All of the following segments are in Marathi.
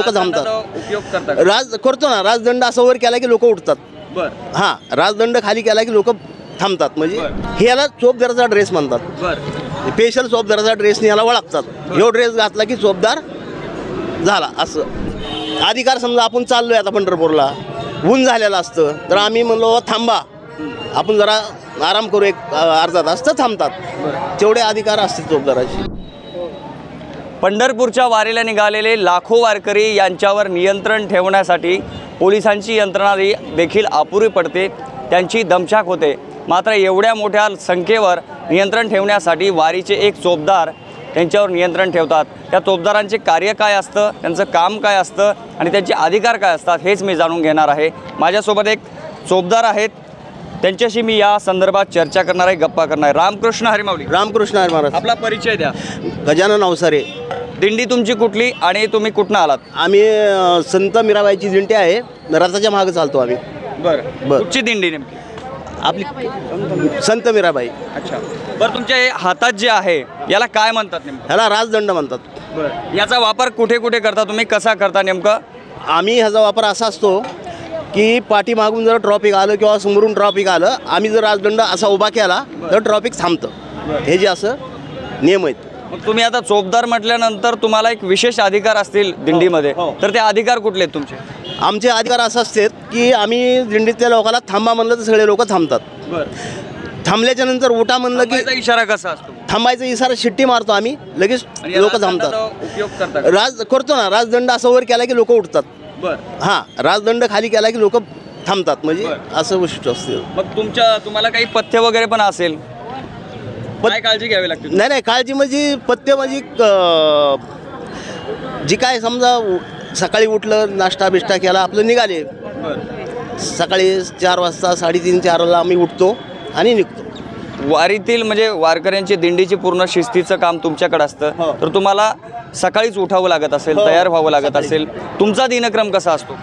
लोक थांबतात. उपयोग करतात. राज करतो ना, राजदंड असं वर केला की लोक उठतात. बर हां, राजदंड खाली केला की लोक थांबतात. म्हणजे हे याला चोपदाराचा ड्रेस म्हणतात. बर स्पेशल चोपदाराचा ड्रेसने याला ओळखतात. ह्यो ड्रेस घातला की चोपदार झाला असं. अधिकार समजा आपण चाललोय आता पंढरपूरला, ऊन झालेलं असतं तर आम्ही म्हणलो थांबा, आपण जरा आराम करू एक अर्धा तास, तर थांबतात. तेवढे अधिकार असतील चोपदाराचे. पंढरपूरच्या वारीला निघालेले लाखो वारकरी यांच्यावर नियंत्रण ठेवण्यासाठी पोलिसांची यंत्रणा देखील अपुरी पडते, त्यांची दमछाक होते. मात्र एवढ्या मोठ्या संख्येवर नियंत्रण ठेवण्यासाठी वारीचे एक चोपदार त्यांच्यावर नियंत्रण ठेवतात. त्या चोपदारांचे कार्य काय असतं, त्यांचं काम काय असतं आणि त्यांचे अधिकार काय असतात हेच मी जाणून घेणार आहे. माझ्यासोबत एक चोपदार आहेत, त्यांच्याशी मी या संदर्भात चर्चा करणार आहे, गप्पा करणार आहे. रामकृष्ण हरी माऊली. रामकृष्ण हरी महाराज. आपला परिचय द्या. गजानन अवसारे. दिंडी तुमची कुठली आणि तुम्ही कुठनं आलात? आम्ही संत मीराबाईची दिंडी आहे, रथाच्या मागे चालतो आम्ही. बरं. कुठची दिंडी नेमकी? आपली संत मीराबाई. अच्छा. बरं, तुमच्या हे हातात जे आहे याला काय म्हणतात नेमकं? ह्याला राजदंड म्हणतात. बरं. याचा वापर कुठे कुठे करता तुम्ही, कसा करता नेमकं? आम्ही ह्याचा वापर असा असतो की पाठीमागून जर ट्रॉफिक आलं किंवा समोरून ट्रॉफिक आलं, आम्ही जर राजदंड असा उभा केला तर ट्रॉफिक थांबतं. हे जे असं नियम आहेत. मग तुम्ही आता चोपदार म्हटल्यानंतर तुम्हाला एक विशेष अधिकार असतील दिंडीमध्ये, तर ते अधिकार कुठले आहेत तुमचे? आमचे अधिकार असं असतात की आम्ही दिंडीतल्या लोकांना थांबा म्हणलं तर सगळे लोक थांबतात. थांबल्याच्या नंतर उठा म्हणलं की इशारा कसा असतो? थांबायचा इशारा शिट्टी मारतो आम्ही, लगेच लोक थांबतात. उपयोग करतात. राज करतो ना, राजदंड असं वर केला की लोक उठतात. हां, राजदंड खाली केला की लोक थांबतात. म्हणजे असं गोष्ट असते. मग तुम्हाला काही पथ्य वगैरे पण असेल, काय काळजी घ्यावी लागते? नाही नाही, काळजी म्हणजे पथ्य म्हणजे जी काय समजा सकाळी उठलं, नाश्ता बिष्टा केला, आपलं निघाले. सकाळी 4 वाजता 3:30-4ला आम्ही उठतो आणि निघतो. वारीतील म्हणजे वारकऱ्यांची दिंडीची पूर्ण शिस्तीचं काम तुमच्याकडे असतं, तर तुम्हाला सकाळीच उठावं लागत असेल, तयार व्हावं लागत असेल. तुमचा दिनक्रम कसा असतो?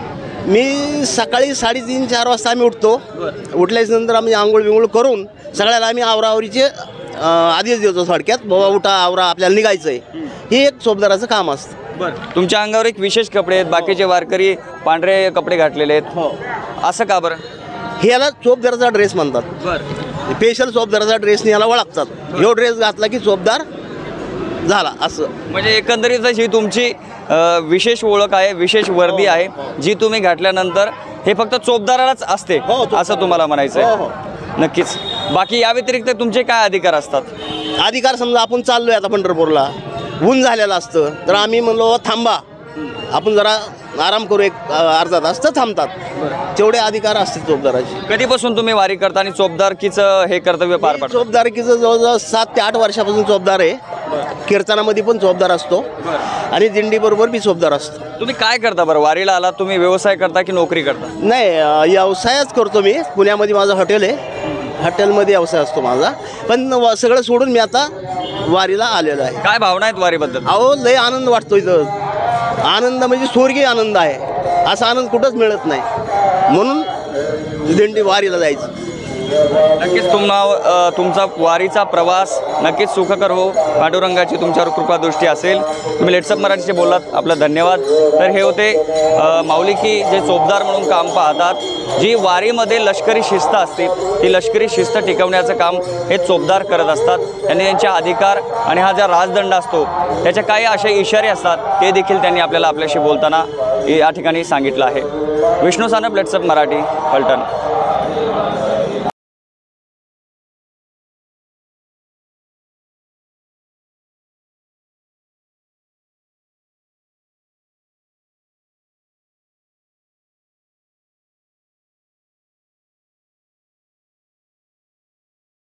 मी सकाळी 3:30-4 वाजता आम्ही उठतो. उठल्याच्यानंतर आम्ही आंघोळ बिंघोळ करून सगळ्याला आम्ही आवरावरीचे आदेश देतो थोडक्यात, बाबा उठा, आवरा, आपल्याला निघायचं आहे. हे एक चोपदाराचं काम असतं. तुमच्या अंगावर एक विशेष कपडे आहेत, बाकीचे वारकरी पांढरे कपडे घातलेले आहेत, असं का बरं? हे याला चोपदाराचा ड्रेस म्हणतात. स्पेशल चोपदाराचा ड्रेसने याला ओळखतात. ह्यो ड्रेस घातला की चोपदार झाला असं. म्हणजे एकंदरीत ही तुमची विशेष ओळख आहे, विशेष वर्दी आहे, जी तुम्ही घातल्यानंतर हे फक्त चोपदारालाच असते असं तुम्हाला म्हणायचं आहे? नक्कीच. बाकी या व्यतिरिक्त तुमचे काय अधिकार असतात? अधिकार समजा आपण चाललोय आता पंढरपूरला, ऊन झालेलं असतं तर आम्ही म्हणलो थांबा, आपण जरा आराम करू एक अर्धा तास, तर थांबतात. तेवढे अधिकार असतील चोपदाराचे. कधीपासून तुम्ही वारी करता आणि चोपदारकीचं हे कर्तव्य पार पाडता? चोपदारकीचं जवळजवळ 7 ते 8 वर्षापासून चोपदार आहे. कीर्तनामध्ये पण चोपदार असतो आणि दिंडीबरोबर बी चोपदार असतो. तुम्ही काय करता बरं? वारीला आला तुम्ही, व्यवसाय करता की नोकरी करता? नाही, व्यवसायच करतो मी. पुण्यामध्ये माझं हॉटेल आहे, हॉटेलमध्ये व्यवसाय असतो माझा. पण सगळं सोडून मी आता वारीला आलेलो आहे. काय भावना आहेत वारीबद्दल? अहो, लय आनंद वाटतो इथं. आनंद म्हणजे स्वर्गीय आनंद आहे. असा आनंद कुठंच मिळत नाही, म्हणून दिंडी वारीला जायचं. नक्कीच तुमचा वारीचा प्रवास नक्कीच सुखकर हो. पांडुरंगाची तुमच्यावर कृपादृष्टी असेल. तुम्ही लेट्सअप मराठीचे बोललात, आपला धन्यवाद. तर हे होते माऊली की जे चोपदार म्हणून काम पाहतात. जी वारीमध्ये लष्करी शिस्त असते, ती लष्करी शिस्त टिकवण्याचं काम हे चोपदार करत असतात. त्यांनी त्यांचे अधिकार आणि हा जो राजदंड असतो त्याचे काही असे इशारे असतात, ते देखील त्यांनी आपल्याला आपल्याशी बोलताना या ठिकाणी सांगितलं आहे. विष्णू सानप, लेट्सअप मराठी, पलटण.